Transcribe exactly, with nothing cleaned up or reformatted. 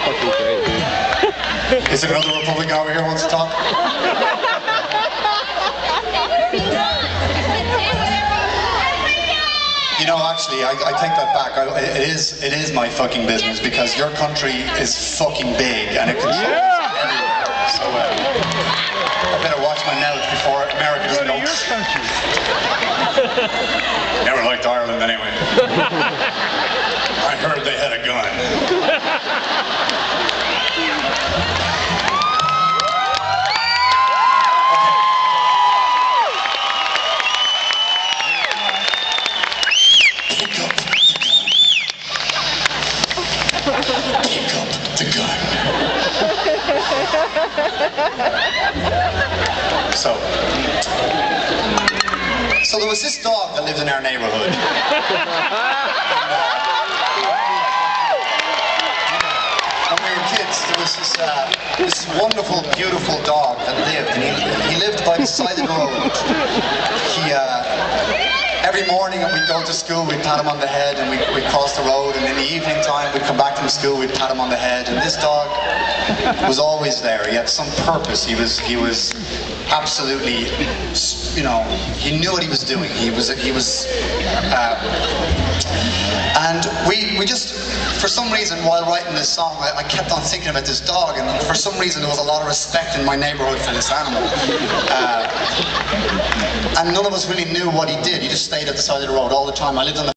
fucking great, dude. Is there another Republican over here who wants to talk? You know, actually, I, I take that back. I, it is, it is my fucking business because your country is fucking big and it controls yeah. everywhere. So uh, I better watch my mouth before America doesn't know. Your country. Never liked Ireland anyway. I heard they had a gun. So, so there was this dog that lived in our neighborhood. When we were kids, there was this, uh, this wonderful, beautiful dog that lived, and he, he lived by the side of the road. He, uh, every morning when we'd go to school, we'd pat him on the head, and we'd, we'd cross the road, and in the evening time, we'd come back from school, we'd pat him on the head, and this dog was always there. He had some purpose. He was, he was absolutely, you know, he knew what he was doing. He was, he was, uh, and we, we just, for some reason, while writing this song, I, I kept on thinking about this dog, and for some reason, there was a lot of respect in my neighborhood for this animal. Uh, and none of us really knew what he did. He just stayed at the side of the road all the time. I lived on the